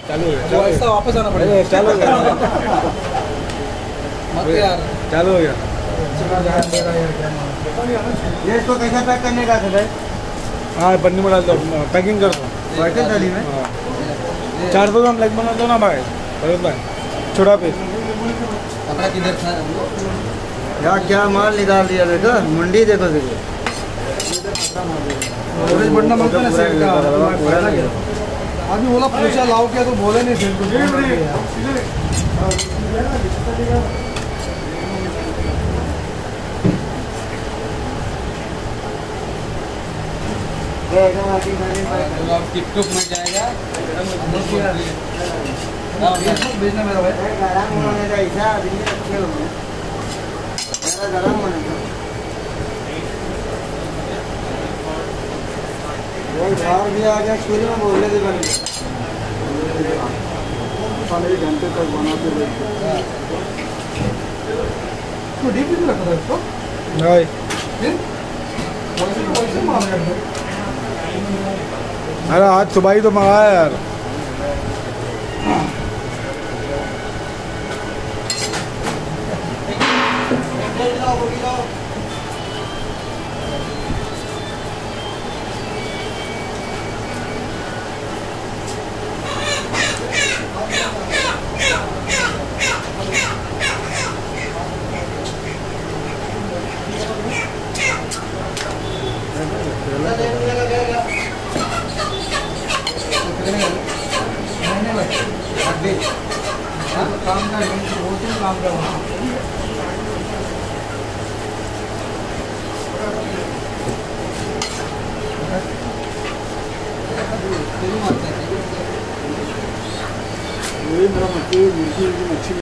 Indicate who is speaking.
Speaker 1: चालू हो
Speaker 2: वो ऐसा वापस आना पड़ेगा।
Speaker 1: चालू हो गया
Speaker 2: मत यार,
Speaker 1: चालू हो गया।
Speaker 3: ये इसको कैसा पैक करने का था भाई?
Speaker 1: हाँ पन्नी में डाल दो, पैकिंग कर दो
Speaker 3: बर्तन थाली में।
Speaker 1: 400 ग्राम लेग बना दो ना भाई, भरत भाई छोटा पीस।
Speaker 2: कपड़ा किधर था?
Speaker 3: यार क्या माल निकाल दिया देखो, मुंडी देखो देखो।
Speaker 2: बढ़ना मत ना सेल का अभी बोला पूछा लाओ क्या तो बोले नहीं सेल को। टिकटॉक में जाएगा भेजना मेरा भाई।
Speaker 3: बाहर भी आ गया, स्कूल में बोलने दे बन घंटे तक बनाते रहते।
Speaker 2: तो डीपी में रखा था इसको।
Speaker 1: नहीं अरे आज सुबह ही तो मंगाया यार।
Speaker 2: काम का काम का
Speaker 3: मेरा मच्छी